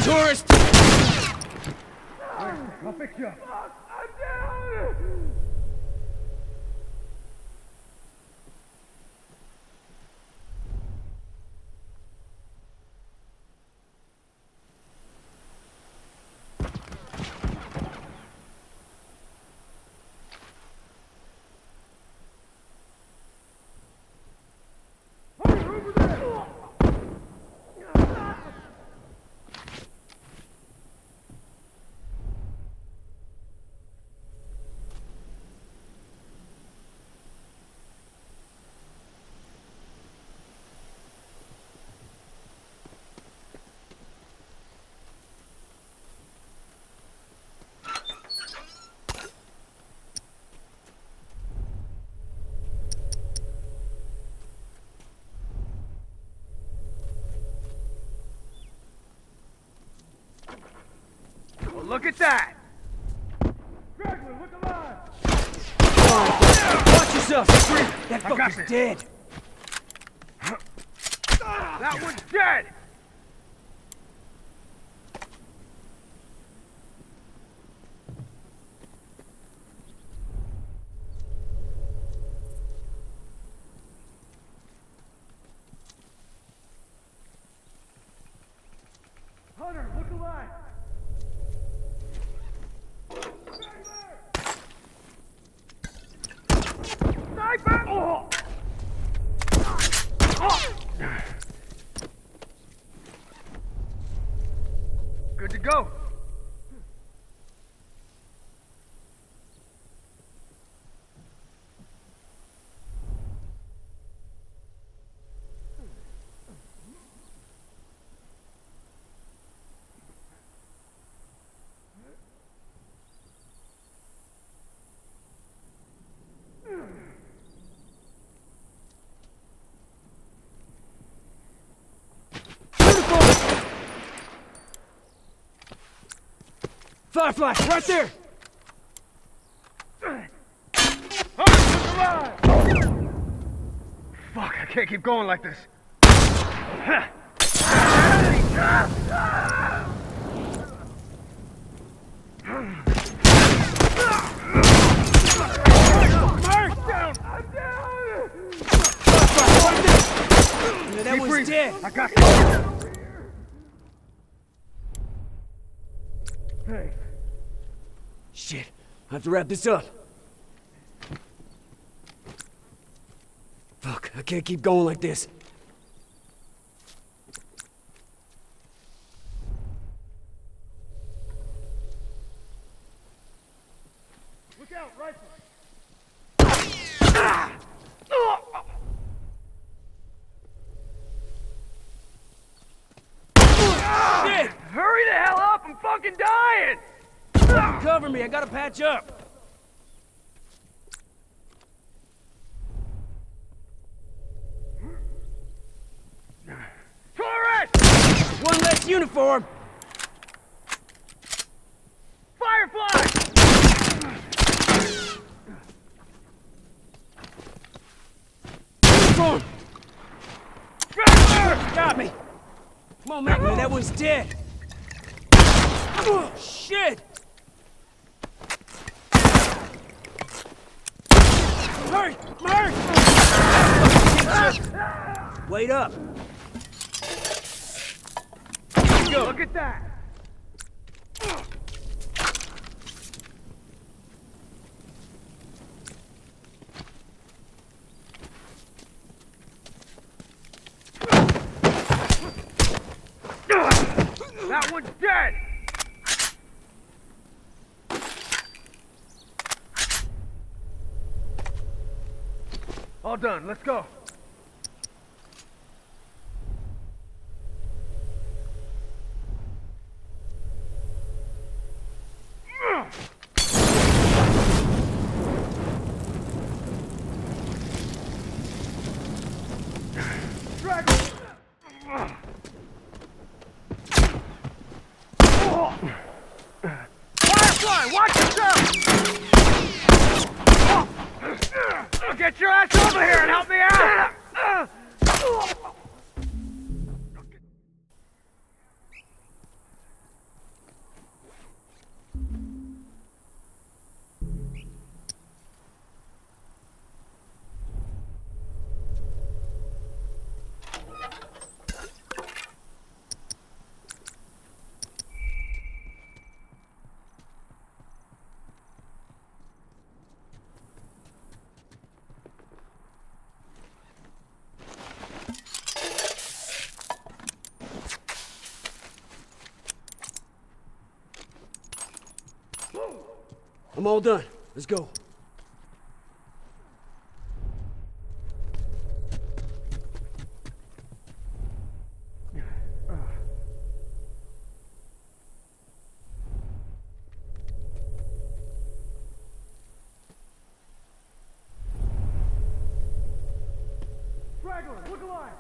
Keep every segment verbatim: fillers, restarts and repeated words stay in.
tourist! I'll fix you up. I'm down! Look at that! Straggler, look alive! Watch yourself, Free! That fucker's dead! That one's dead! Hunter, look alive! Sniper! Oh. Oh. Good to go. Firefly, right there! Fuck, I can't keep going like this. That one's dead! I got you. Hey. Shit, I have to wrap this up. Fuck, I can't keep going like this. Look out, rifle! Shit! Hurry the hell up! I'm fucking dying! Cover me, I gotta patch up. Tourist! One less uniform! Firefly! Uniform! Straggler! Got me! Come on, make me, that one's dead! Oh, shit! Hurry! Hurry! Wait up! Go. Look at that! That one's dead! All done, let's go. Firefly, watch yourself! Get your ass over here and help me out! I'm all done. Let's go. Straggler, look alive!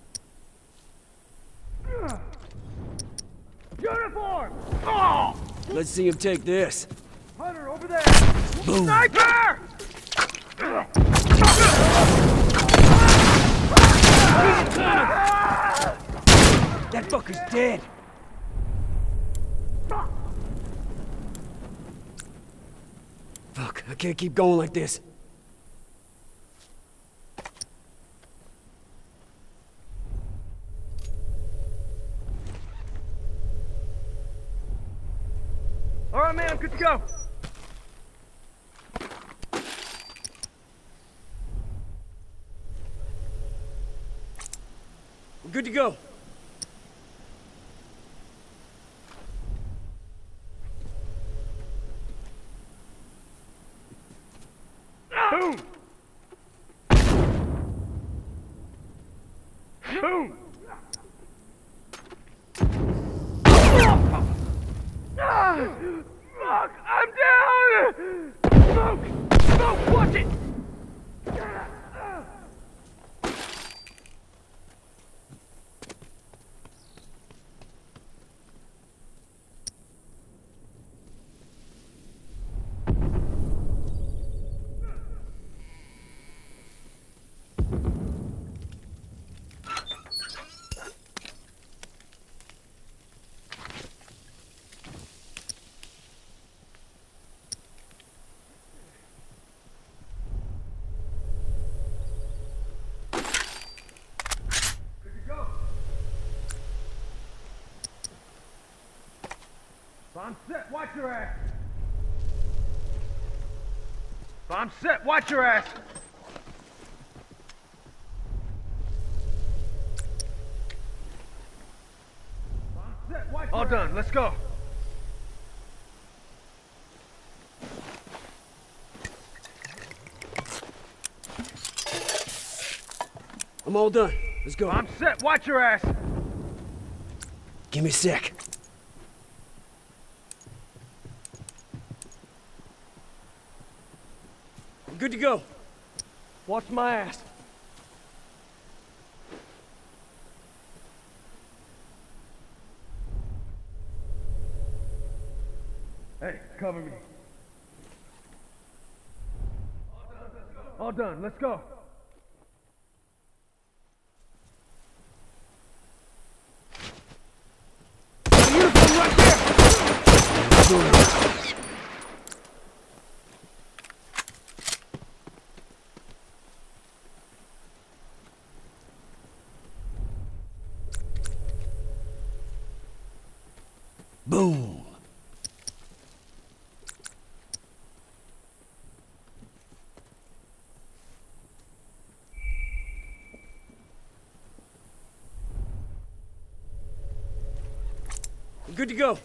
Uniform! Oh! Let's see him take this. Hunter, over there! Boom. Sniper! That fucker's dead. Fuck, I can't keep going like this. All right, man, I'm good to go. We're good to go. Boom! Boom! Ah! Fuck! I'm down! Smoke! Smoke! Watch it! I'm set, watch your ass! I'm set. Watch your ass. I'm set, watch All your done. ass! Let's go. I'm all done. Let's go. I'm set. Watch your ass. Give me a sec. I'm good to go. Watch my ass. Hey, cover me. All done. Let's go. Uniform right there! Boom! We're good to go.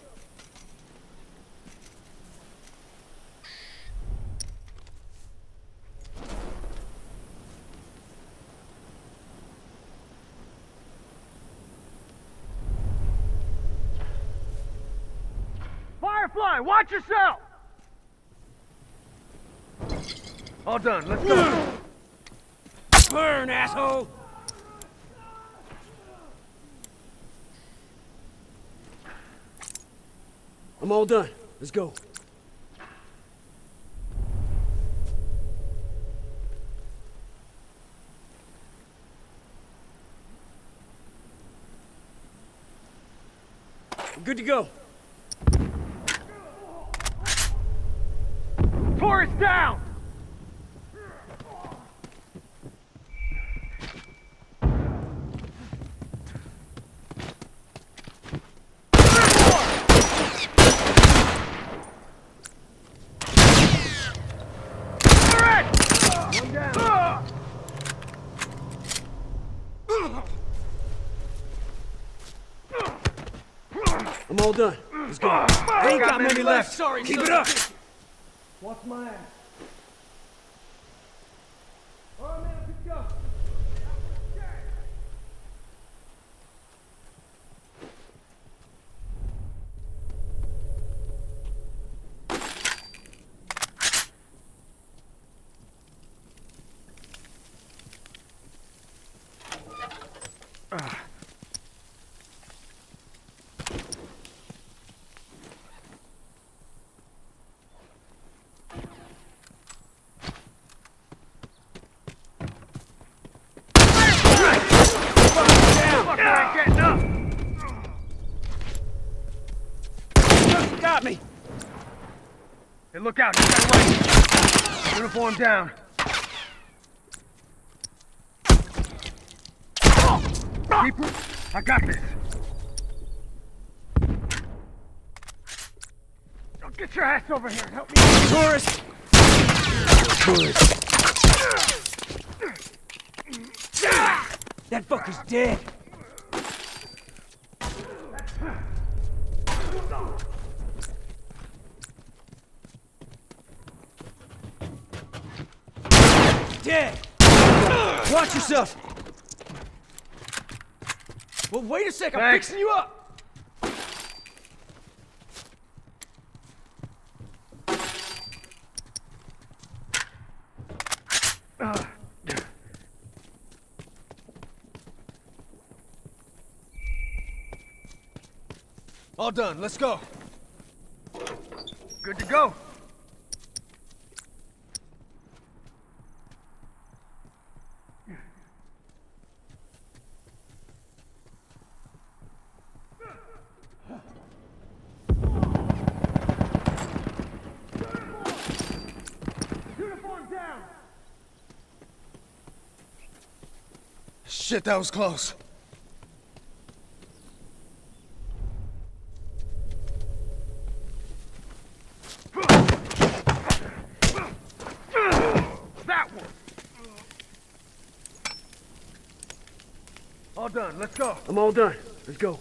Firefly, watch yourself. All done. Let's go. Burn, asshole! I'm all done. Let's go. We're good to go. Tourist down. I'm all done. Let's go. I ain't got many left. Sorry, Keep it up. What's my ass? All right, man, let's go. Got me! Hey, look out, he's got range. Uniform down. Keeper, I got this. Now get your ass over here and help me. Tourist! Tourist. That fucker's dead. Dead! Watch yourself! Well, wait a sec, I'm Thanks. fixing you up! Uh, All done, let's go. good to go. Uniform down! Shit, that was close. That one. All done, let's go. I'm all done. Let's go.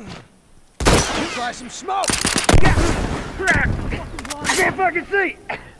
Try some smoke! Crap! I can't fucking see!